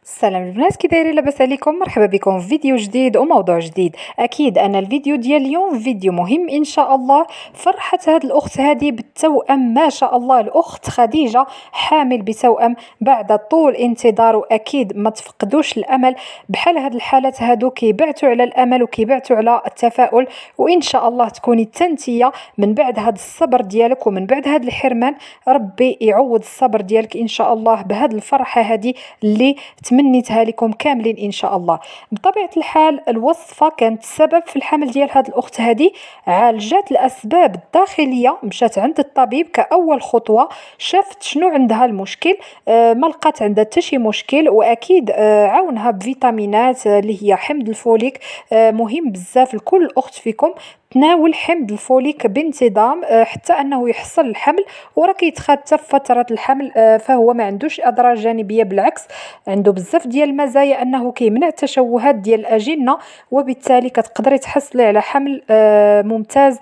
السلام البنات، كي دايرين؟ لاباس عليكم؟ مرحبا بكم في فيديو جديد وموضوع جديد. اكيد ان الفيديو ديال اليوم فيديو مهم ان شاء الله. فرحت هاد الاخت هذه بالتوأم، ما شاء الله. الاخت خديجه حامل بتوأم بعد طول انتظار، واكيد ما تفقدوش الامل. بحال هاد الحالات هادو كيبعثوا على الامل وكيبعثوا على التفاؤل، وان شاء الله تكوني تنتيه من بعد هاد الصبر ديالك ومن بعد هاد الحرمان. ربي يعوض الصبر ديالك ان شاء الله بهاد الفرحه هذه اللي تمنيتها لكم كاملين ان شاء الله. بطبيعه الحال الوصفه كانت السبب في الحمل ديال هذه الاخت هذه. عالجات الاسباب الداخليه، مشات عند الطبيب كاول خطوه، شافت شنو عندها المشكل. ما لقات عندها حتى شي مشكل، واكيد عاونها بفيتامينات اللي هي حمض الفوليك. مهم بزاف لكل اخت فيكم تناول حمض الفوليك بانتظام حتى انه يحصل الحمل. وراه كيتخاد حتى في فتره الحمل، فهو ما عندوش اضرار جانبيه، بالعكس عنده بزاف ديال المزايا، انه كيمنع التشوهات ديال الاجنه، وبالتالي كتقدري تحصلي على حمل ممتاز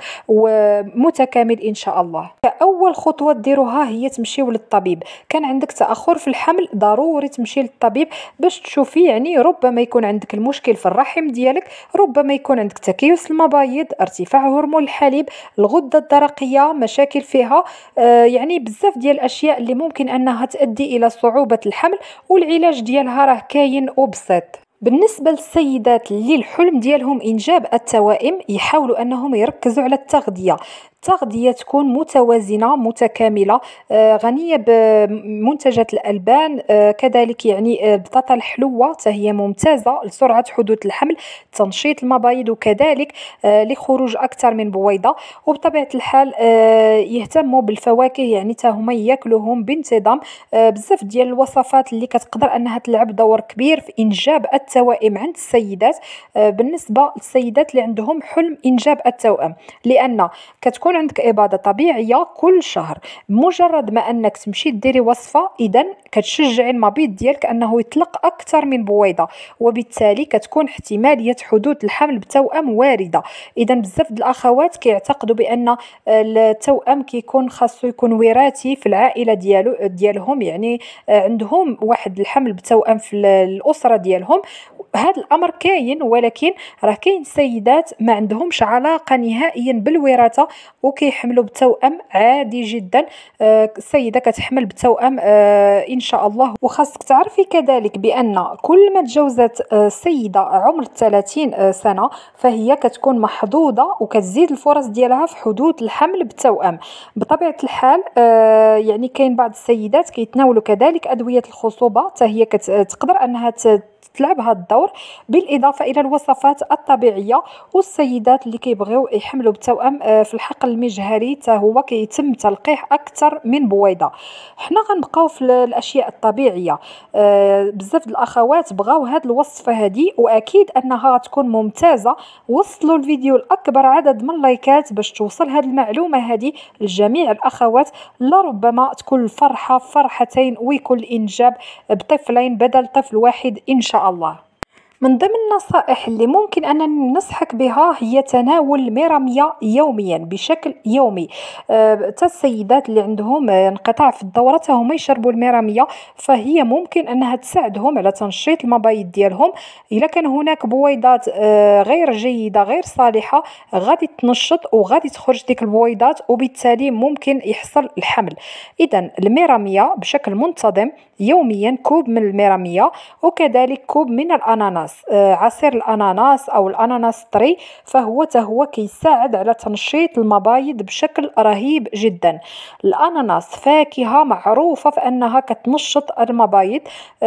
ومتكامل ان شاء الله. كاول خطوه ديروها هي تمشيو للطبيب. كان عندك تاخر في الحمل، ضروري تمشي للطبيب باش تشوفي. يعني ربما يكون عندك المشكل في الرحم ديالك، ربما يكون عندك تكيس المبايض، ارتفاع هرمون الحليب، الغده الدرقيه مشاكل فيها. يعني بزاف ديال الاشياء اللي ممكن انها تؤدي الى صعوبه الحمل، والعلاج ديالها راه كاين وبسيط. بالنسبة للسيدات اللي الحلم ديالهم إنجاب التوائم، يحاولوا أنهم يركزوا على التغذية. التغذية تكون متوازنة متكاملة، غنية بمنتجات الألبان، كذلك يعني البطاطا الحلوة هي ممتازة لسرعة حدوث الحمل، تنشيط المبايض، وكذلك لخروج أكثر من بويضة. وبطبيعة الحال يهتموا بالفواكه، يعني هما ياكلوهم بانتظام. بزاف ديال الوصفات اللي كتقدر أنها تلعب دور كبير في إنجاب التوائم عند السيدات. بالنسبة للسيدات اللي عندهم حلم إنجاب التوأم، لأن كتكون عندك إباضة طبيعية كل شهر. مجرد ما أنك تمشي ديري وصفة، إذن كتشجعي المبيض ديالك أنه يطلق أكثر من بويضة، وبالتالي كتكون احتمالية حدوث الحمل بتوأم واردة. إذن بزاف د الأخوات كيعتقدوا بأن التوأم كيكون خاصو يكون وراثي في العائلة ديالهم، يعني عندهم واحد الحمل بتوأم في الأسرة ديالهم. هذا الامر كاين، ولكن راه كاين سيدات ما عندهمش علاقه نهائيا بالوراثه وكيحملوا بتوأم عادي جدا. السيده كتحمل بتوأم ان شاء الله. وخاصك تعرفي كذلك بان كل ما تجاوزت السيده عمر 30 سنه، فهي كتكون محظوظه وكتزيد الفرص ديالها في حدوث الحمل بتوأم. بطبيعه الحال يعني كاين بعض السيدات كيتناولوا كذلك ادويه الخصوبه، حتى هي كتقدر انها تلعب هذا الدور، بالإضافة إلى الوصفات الطبيعية. والسيدات اللي كيبغيو يحملوا بالتوأم في الحقل المجهري حتى هو كيتم تلقيح أكثر من بويضة. حنا غنبقاو في الأشياء الطبيعية. بزاف الأخوات بغاو هاد الوصفة هذه، وأكيد أنها تكون ممتازة. وصلوا الفيديو لأكبر عدد من اللايكات باش توصل هاد المعلومة هذه لجميع الأخوات، لربما تكون الفرحة فرحتين ويكون الإنجاب بطفلين بدل طفل واحد إن شاء الله. من ضمن النصائح اللي ممكن أن ننصحك بها هي تناول الميرامية يوميا بشكل يومي. السيدات اللي عندهم انقطاع في الدورة هما يشربوا الميرامية، فهي ممكن أنها تساعدهم على تنشيط المبايض ديالهم. إذا كان هناك بويضات غير جيدة غير صالحة، غادي تنشط وغادي تخرج ديك البويضات، وبالتالي ممكن يحصل الحمل. إذن الميرامية بشكل منتظم يوميا، كوب من الميرامية، وكذلك كوب من الأناناس. عصير الأناناس أو الأناناس طري، فهو كيساعد على تنشيط المبايض بشكل رهيب جدا. الأناناس فاكهة معروفة في أنها كتنشط المبايض.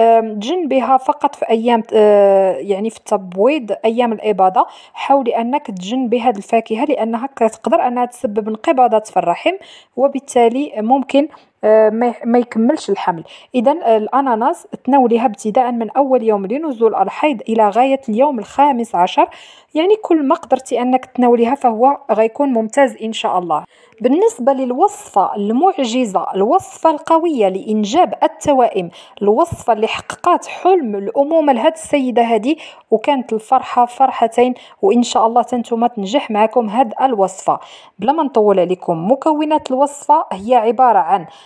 تجنبها فقط في أيام يعني في التبويض، أيام الإباضة حاولي أنك تجنبي هذه الفاكهة، لأنها كتقدر أنها تسبب انقباضات في الرحم، وبالتالي ممكن ما يكملش الحمل. إذا الأناناس تناوليها ابتداء من أول يوم لنزول الحيض إلى غاية اليوم الخامس عشر. يعني كل ما قدرتي أنك تناوليها فهو غيكون ممتاز إن شاء الله. بالنسبة للوصفة المعجزة، الوصفة القوية لإنجاب التوائم، الوصفة اللي حققت حلم الأمومة لهذه السيدة هذه، وكانت الفرحة فرحتين، وإن شاء الله تنتوما تنجح معكم هذه الوصفة. بلا ما نطول عليكم، مكونات الوصفة هي عبارة عن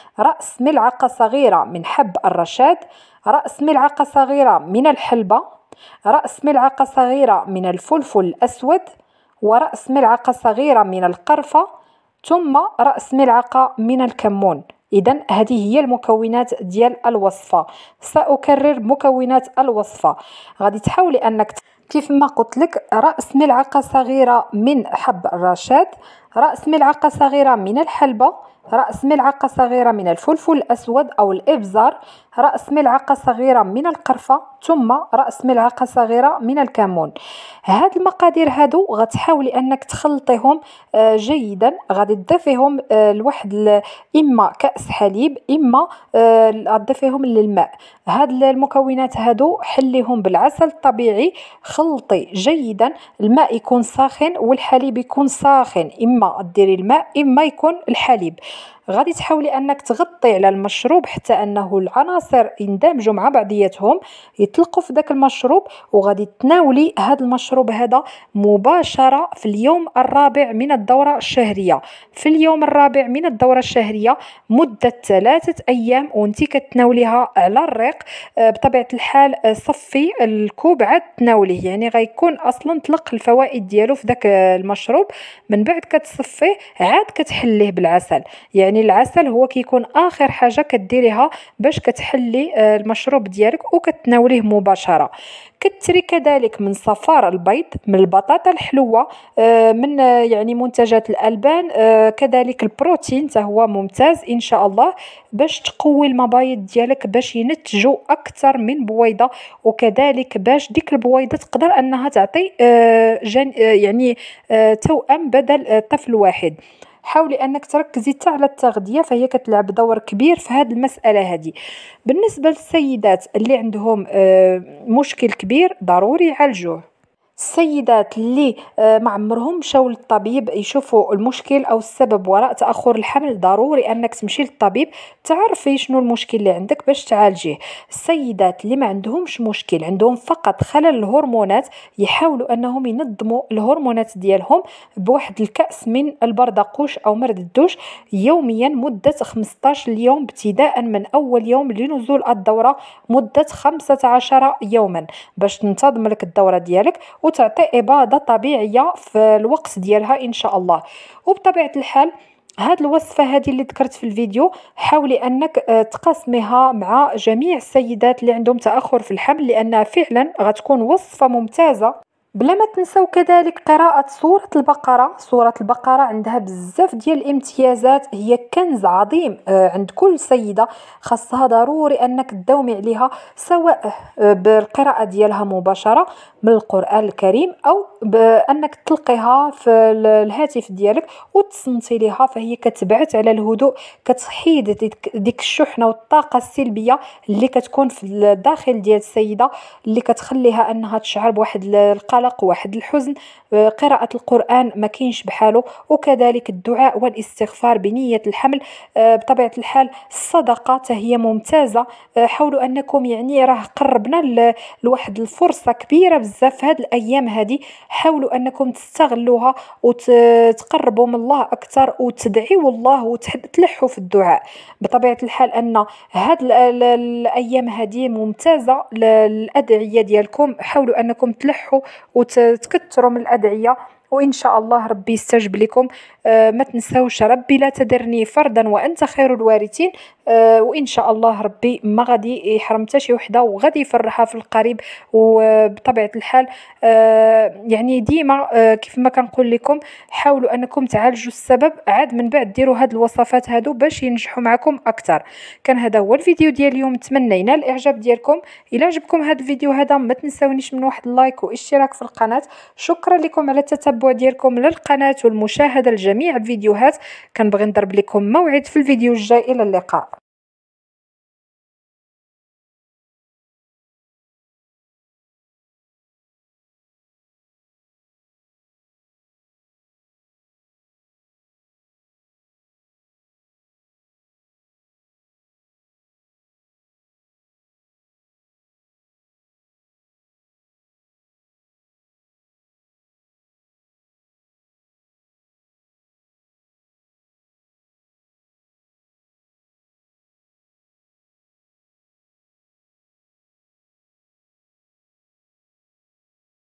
رأس ملعقة صغيرة من حب الرشاد، رأس ملعقة صغيرة من الحلبة، رأس ملعقة صغيرة من الفلفل الأسود، ورأس ملعقة صغيرة من القرفة، ثم رأس ملعقة من الكمون. إذن هذه هي المكونات ديال الوصفة. سأكرر مكونات الوصفة. غادي تحاولي أنك كيف ما قلت لك رأس ملعقة صغيرة من حب الرشاد، رأس ملعقة صغيرة من الحلبة، رأس ملعقة صغيرة من الفلفل الأسود أو الإبزار، رأس ملعقة صغيرة من القرفة، ثم رأس ملعقة صغيرة من الكمون. هاد المقادير هادو غتحاولي أنك تخلطيهم جيدا. غادي تضيفيهم لواحد إما كأس حليب إما تضيفيهم للماء. هاد المكونات هادو حليهم بالعسل الطبيعي، خلطي جيدا. الماء يكون ساخن والحليب يكون ساخن، إما ديري الماء إما يكون الحليب. غادي تحاولي أنك تغطي على المشروب حتى أنه العناصر يندمجوا مع بعضياتهم، يطلقوا في ذاك المشروب، وغادي تناولي هذا المشروب هذا مباشرة في اليوم الرابع من الدورة الشهرية. في اليوم الرابع من الدورة الشهرية مدة 3 أيام وانتي كتناوليها على الريق. بطبيعة الحال صفي الكوب عاد تناوليه، يعني غيكون أصلا طلق الفوائد ديالو في ذاك المشروب. من بعد كتصفيه عاد كتحليه بالعسل. يعني العسل هو كيكون اخر حاجه كديريها باش كتحلي المشروب ديالك وكتناوليه مباشره. كتري كذلك من صفار البيض، من البطاطا الحلوه، من يعني منتجات الالبان، كذلك البروتين حتى هو ممتاز ان شاء الله باش تقوي المبايض ديالك باش ينتجوا اكثر من بويضه، وكذلك باش ديك البويضه تقدر انها تعطي يعني توأم بدل طفل واحد. حاولي انك تركزي حتى على التغذيه، فهي كتلعب دور كبير في هذه المساله هذه. بالنسبه للسيدات اللي عندهم مشكل كبير ضروري يعالجوه. السيدات اللي ما عمرهم مشاو للطبيب يشوفوا المشكل او السبب وراء تاخر الحمل، ضروري انك تمشي للطبيب تعرفي شنو المشكل اللي عندك باش تعالجيه. السيدات اللي ما عندهمش مشكل، عندهم فقط خلل الهرمونات، يحاولوا انهم ينظموا الهرمونات ديالهم بواحد الكأس من البردقوش او مرد الدوش يوميا مده 15 يوم، ابتداء من اول يوم لنزول الدوره مده 15 يوما، باش تنتظم لك الدوره ديالك وتعطي إباضة طبيعية في الوقت ديالها إن شاء الله. وبطبيعة الحال هاد الوصفة هذه اللي ذكرت في الفيديو حاولي أنك تقسميها مع جميع السيدات اللي عندهم تأخر في الحمل، لأنها فعلا غتكون وصفة ممتازة. بلا ما تنسوا كذلك قراءة سورة البقرة. سورة البقرة عندها بزاف ديال الامتيازات، هي كنز عظيم عند كل سيدة، خاصها ضروري أنك تداومي عليها، سواء بالقراءة ديالها مباشرة من القرآن الكريم أو بأنك تلقيها في الهاتف ديالك وتصنتي لها، فهي كتبعث على الهدوء، كتحيد ديك الشحنة والطاقة السلبية اللي كتكون في الداخل ديال السيدة، اللي كتخليها أنها تشعر بواحد القلق واحد الحزن. قراءة القرآن ما كاينش بحاله، وكذلك الدعاء والاستغفار بنية الحمل. بطبيعة الحال الصدقة هي ممتازة. حاولوا أنكم يعني راه قربنا لواحد الفرصة كبيرة بزاف في هاد الأيام هذه، حاولوا أنكم تستغلوها وتقربوا من الله أكثر وتدعيوا الله وتلحوا في الدعاء. بطبيعة الحال أن هاد الأيام هذه ممتازة للأدعية ديالكم، حاولوا أنكم تلحوا وتكثروا من الأدعية وإن شاء الله ربي يستجب لكم. ما تنساوش ربي لا تذرني فردا وأنت خير الوارثين. وإن شاء الله ربي ما غادي يحرم حتى شي وحده وغادي يفرحها في القريب. وبطبيعة الحال يعني ديما كيف ما كنقول لكم حاولوا أنكم تعالجوا السبب، عاد من بعد ديروا هاد الوصفات هادو باش ينجحوا معكم أكثر. كان هذا هو الفيديو ديال اليوم، نتمنى ينال الإعجاب ديالكم. إلا عجبكم هاد الفيديو هذا ما تنساونيش من واحد اللايك واشتراك في القناة. شكرا لكم على التتبع ديالكم للقناة والمشاهدة لجميع الفيديوهات. كنبغي نضرب لكم موعد في الفيديو الجاي. إلى اللقاء.